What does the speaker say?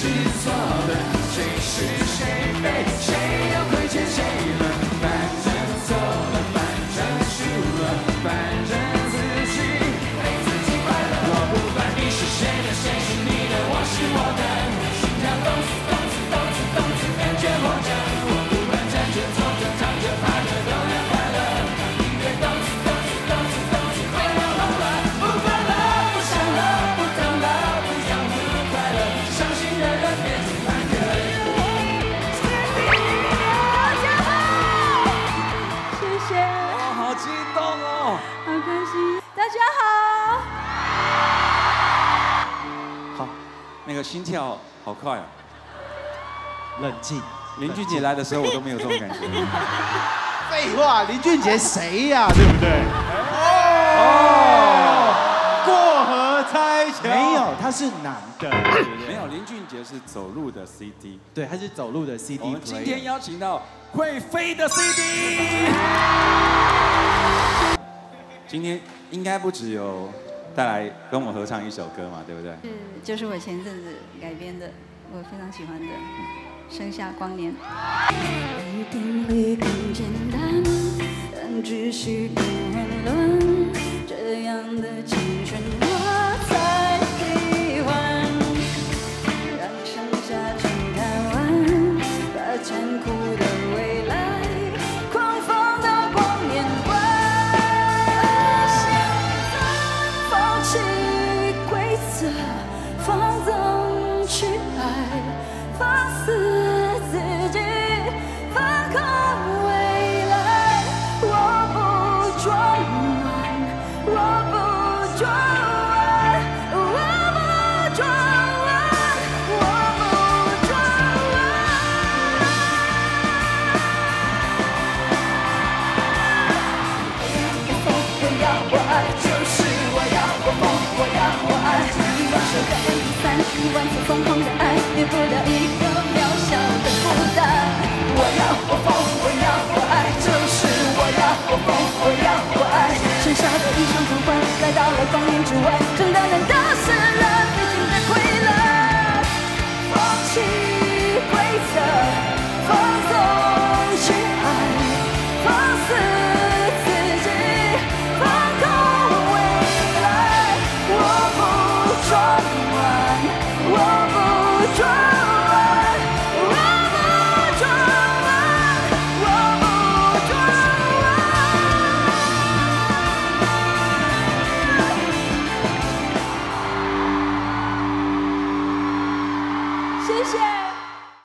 是错的，谁是谁非，谁又亏欠谁了？反正错了，反正输了，反正自己陪自己快乐。我不管你是谁的，谁是你的，我是我的，心跳动次动次动次动次，感觉活着。我不管站着坐着躺着趴着都要快乐。当音乐动次动次动次动次快要疯了，不管了，不想了，不疼了，不要不快乐，伤心的人别听慢歌。 大家好，谢谢， 哇，好激动哦！ 好开心。大家好， 好，那个心跳好快啊！ 冷静。 林俊杰来的时候我都没有这种感觉。 废话，林俊杰谁呀？对不对？哦，过河拆桥。没有，他是男的。 没有，林俊杰是走路的 CD。 对，他是走路的 CD。 我们今天邀请到会飞的 CD。今天应该不只有带来跟我合唱一首歌嘛，对不对？ 就是我前阵子改编的，我非常喜欢的《盛夏光年》。一定会更简单，但只是更混乱。这样的青春我才喜欢，让盛夏静看完，把残酷的未来狂放到光年外。放弃规则，放纵去爱，放肆自己，放空未来。我不装完，我不装完，我不装完，我不装完。我要我爱，就是我要我疯，我要我爱。1万首感恩第3，1万次疯狂的爱，免不了一个渺小的负担。我要我疯，我要我爱，就是我要我疯，我要我爱。剩下的一场呼唤，来到了光年之外，正当人的是人已经在溃烂。放弃规则，放纵去爱，放肆自己，放空未来。我不装完，我不装完，我不装完，我不装完。谢谢。